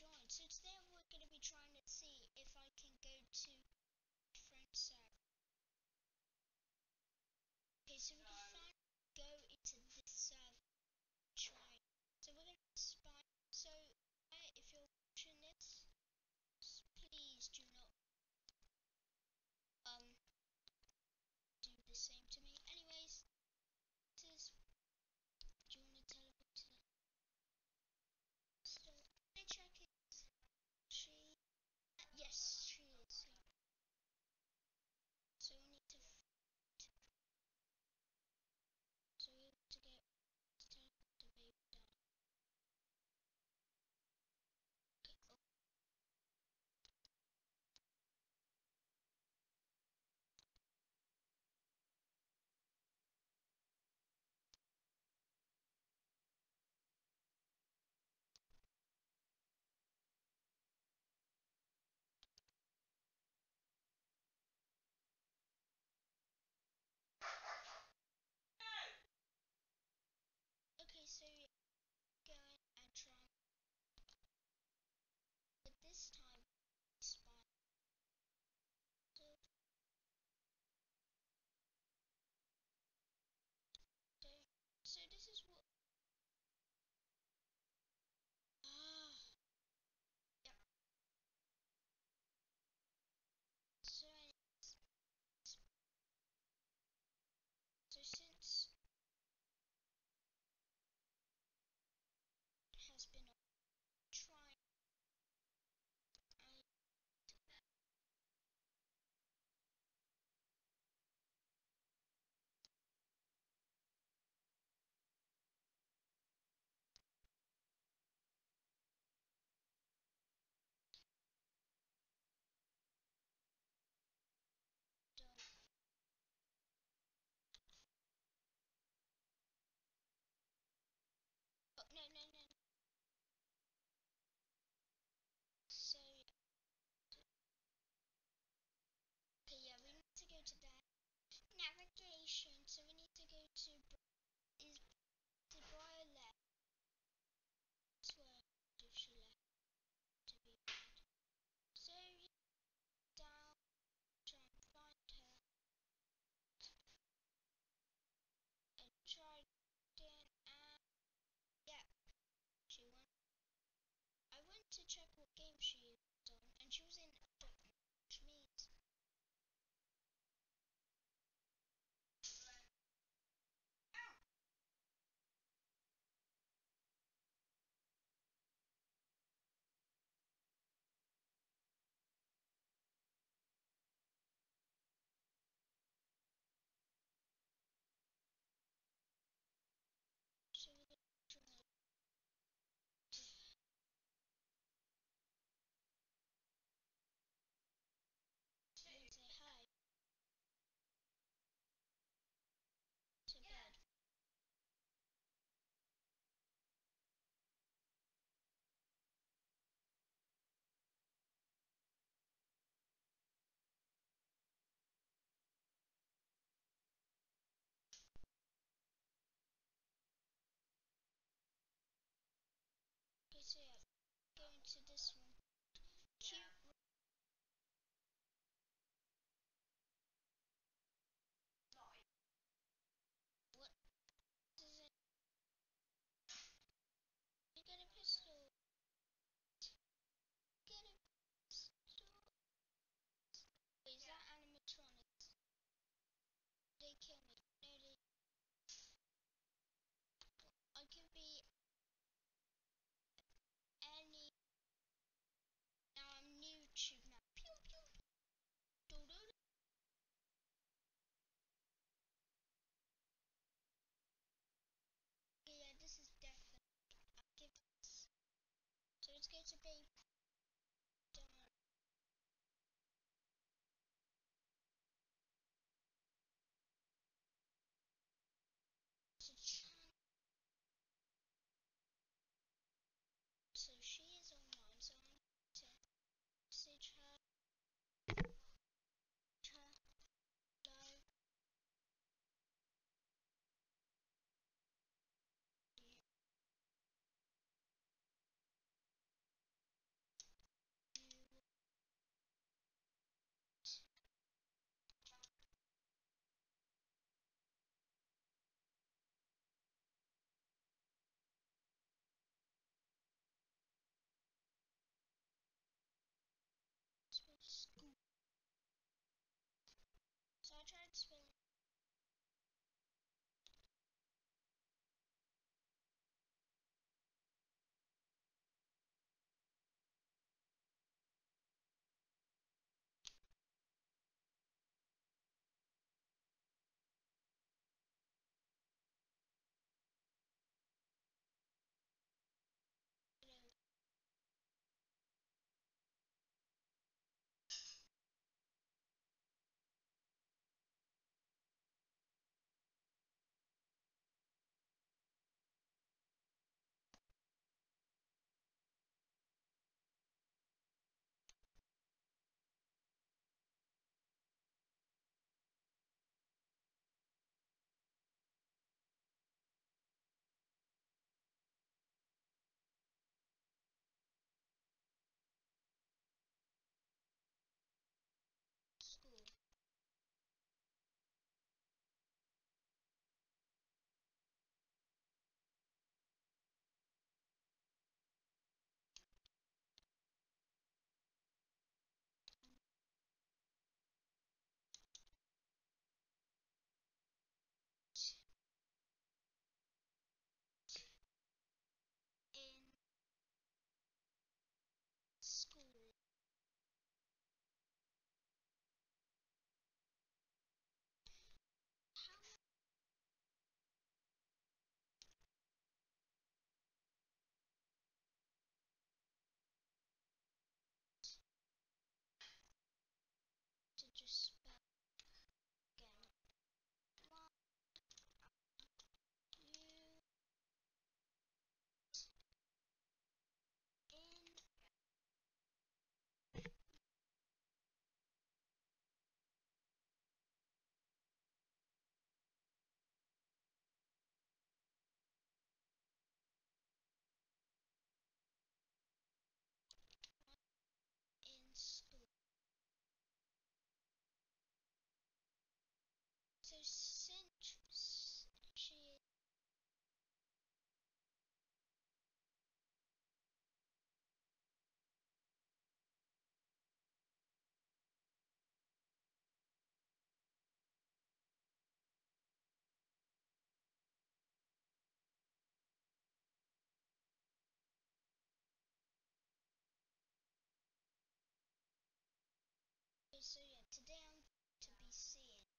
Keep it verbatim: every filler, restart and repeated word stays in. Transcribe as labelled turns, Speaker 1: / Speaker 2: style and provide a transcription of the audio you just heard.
Speaker 1: join. So today we're going to be trying to see if I can go to my friend's server. Okay, so we can finally go into this server. Try. So we're going to spy. So uh, if you're watching this, please do not um do the same to me. Anyways, this is. Do you want to teleport to the store? Can I check it? She. Yes, she is. Yeah. So we need to. So we have to get to teleport the baby down. Okay. Oh. Okay, so yeah, go in and try. But this time, spy. So, so, so this is what. Ah, yeah. So, anyways, so since it has been trying, I done. Oh, no, no, no. no. So, yeah. Okay, yeah, we need to go to that navigation. So we need to go to is the Briar left. That's where if she left to be found. So yeah, down, try and find her, and try again, and yeah, she went. I went to check what game she was on, and she was in Adopt Me, which means so we're gonna try and say hi to bed. Okay, so yeah, going to this one. Cute. What does it? You get a pistol. Get a pistol. Wait, is that animatronics? They kill me. No, they. I can be any. Now I'm YouTube now. Pew pew. Do do. Okay, yeah, this is definitely. I'll give this. So let's go to baby. Done. To channel. So she is online. So I'm to message her. Her. Hello. tried spelling. School. In school. How did you spell again? Y U N in school. So since she so yeah, today I'm going to be seeing